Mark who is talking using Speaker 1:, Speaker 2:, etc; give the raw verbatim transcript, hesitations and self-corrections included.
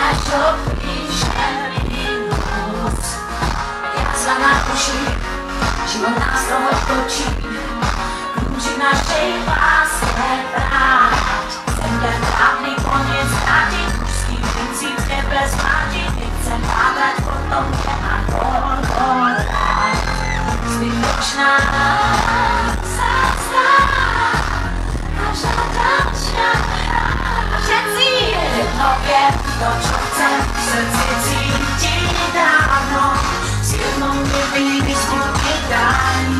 Speaker 1: Život nás toho točí, kůži našej lásce brát. Chcem ten dávný konec ztratit, mužský princip tebe zmátit. Chcem pátrat potom tě a kolkorát. Zbytočná zásta, každá dalšia všetci jedno je to, čo chcem v srdci cítiť dávno. S jednou nebyli smutky dávno.